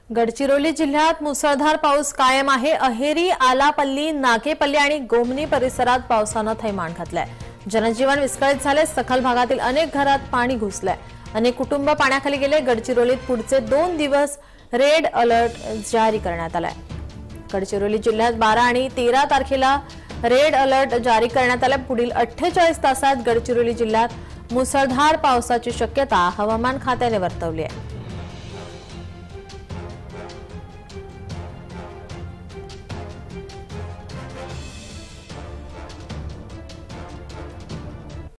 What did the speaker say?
गडचिरोली जिल्ह्यात मुसळधार पाऊस कायम आहे। अहेरी, आलापल्ली, नाकेपल्ली आणि गोमनी परिसरात पावसाने थैमान घातलंय। जनजीवन विस्कळीत झाले। सखल भागातील अनेक घरात पाणी घुसलंय। अनेक कुटुंब पाण्याखाली गेले। गडचिरोलीत पुढचे 2 दिवस रेड अलर्ट जारी करण्यात आलाय। गडचिरोली जिल्ह्यात 12 आणि 13 तारखेला रेड अलर्ट जारी करण्यात आलाय। पुढील 48 तासात गडचिरोली जिल्ह्यात मुसळधार पावसाची शक्यता हवामान खात्याने वर्तवली आहे।